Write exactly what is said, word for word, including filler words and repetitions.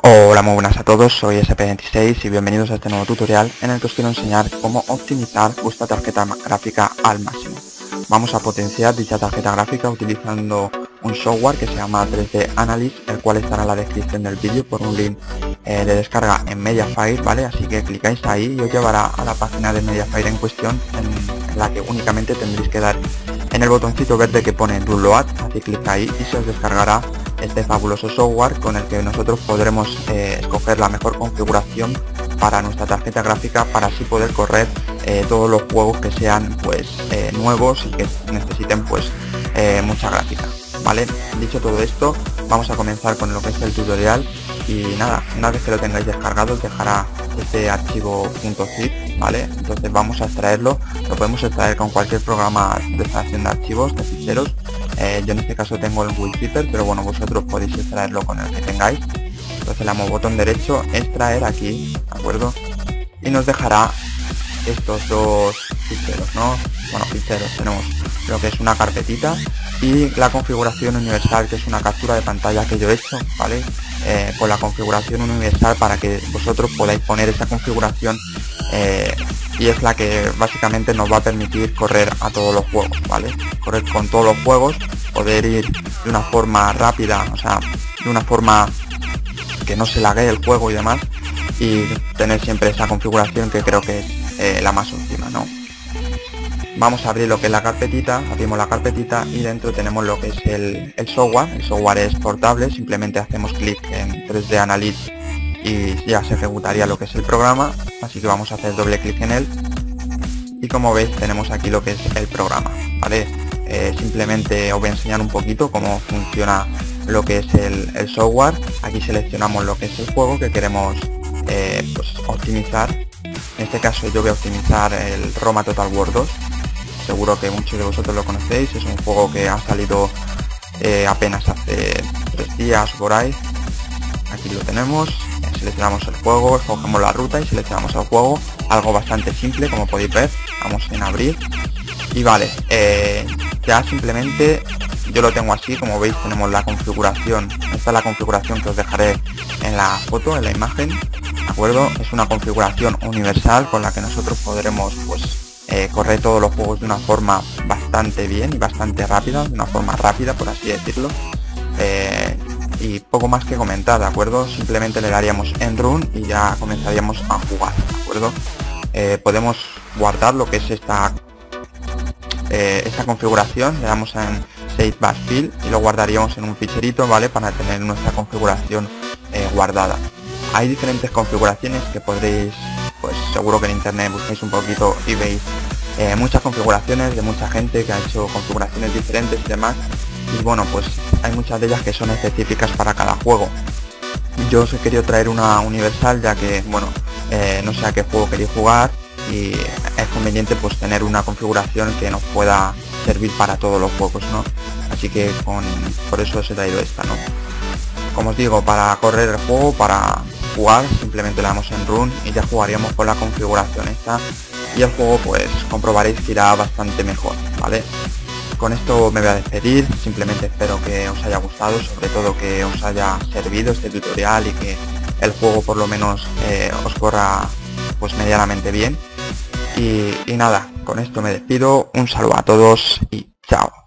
Hola, muy buenas a todos, soy S P veintiséis y bienvenidos a este nuevo tutorial en el que os quiero enseñar cómo optimizar vuestra tarjeta gráfica al máximo. Vamos a potenciar dicha tarjeta gráfica utilizando un software que se llama tres D Analyst, el cual estará en la descripción del vídeo por un link eh, de descarga en Mediafire, ¿vale? Así que clicáis ahí y os llevará a la página de Mediafire en cuestión, en, en la que únicamente tendréis que dar en el botoncito verde que pone Download, así clic ahí y se os descargará este fabuloso software con el que nosotros podremos eh, escoger la mejor configuración para nuestra tarjeta gráfica, para así poder correr eh, todos los juegos que sean pues eh, nuevos y que necesiten pues eh, mucha gráfica, ¿vale? Dicho todo esto, vamos a comenzar con lo que es el tutorial y nada, una vez que lo tengáis descargado os dejará este archivo .zip, ¿vale? Entonces vamos a extraerlo, lo podemos extraer con cualquier programa de extracción de archivos, de ficheros. Eh, yo en este caso tengo el WinZipper, pero bueno, vosotros podéis extraerlo con el que tengáis. Entonces le damos botón derecho, extraer aquí, ¿de acuerdo? Y nos dejará estos dos ficheros, ¿no? Bueno, ficheros, tenemos lo que es una carpetita y la configuración universal, que es una captura de pantalla que yo he hecho, ¿vale? Eh, con la configuración universal para que vosotros podáis poner esa configuración eh, y es la que básicamente nos va a permitir correr a todos los juegos, ¿vale? Correr con todos los juegos, poder ir de una forma rápida, o sea, de una forma que no se laguee el juego y demás, y tener siempre esa configuración que creo que es eh, la más óptima, ¿no? Vamos a abrir lo que es la carpetita, abrimos la carpetita y dentro tenemos lo que es el, el software. El software es portable, simplemente hacemos clic en tres D Analyst y ya se ejecutaría lo que es el programa, así que vamos a hacer doble clic en él y como veis tenemos aquí lo que es el programa, ¿vale? Eh, simplemente os voy a enseñar un poquito cómo funciona lo que es el, el software. Aquí seleccionamos lo que es el juego que queremos eh, pues, optimizar. En este caso yo voy a optimizar el Roma Total War dos. Seguro que muchos de vosotros lo conocéis, es un juego que ha salido eh, apenas hace tres días por ahí. Aquí lo tenemos, seleccionamos el juego, escogemos la ruta y seleccionamos el juego, algo bastante simple como podéis ver. Vamos en abrir y vale, eh, ya simplemente yo lo tengo así, como veis tenemos la configuración, esta es la configuración que os dejaré en la foto, en la imagen, ¿de acuerdo? Es una configuración universal con la que nosotros podremos pues Eh, correr todos los juegos de una forma bastante bien y bastante rápida, de una forma rápida por así decirlo, eh, y poco más que comentar, ¿de acuerdo? Simplemente le daríamos en Run y ya comenzaríamos a jugar, ¿de acuerdo? Eh, podemos guardar lo que es esta eh, esta configuración, le damos en Save as File y lo guardaríamos en un ficherito, ¿vale? Para tener nuestra configuración eh, guardada. Hay diferentes configuraciones que podréis, pues seguro que en internet busquéis un poquito y veis eh, muchas configuraciones de mucha gente que ha hecho configuraciones diferentes y demás, y bueno, pues hay muchas de ellas que son específicas para cada juego. Yo os he querido traer una universal ya que, bueno, eh, no sé a qué juego queréis jugar y es conveniente pues tener una configuración que nos pueda servir para todos los juegos, ¿no? Así que con, por eso os he traído esta, ¿no? Como os digo, para correr el juego, para jugar, simplemente le damos en Run y ya jugaríamos con la configuración esta y el juego pues comprobaréis que irá bastante mejor, ¿vale? Con esto me voy a despedir, simplemente espero que os haya gustado, sobre todo que os haya servido este tutorial y que el juego por lo menos eh, os corra pues medianamente bien y, y nada, con esto me despido, un saludo a todos y chao.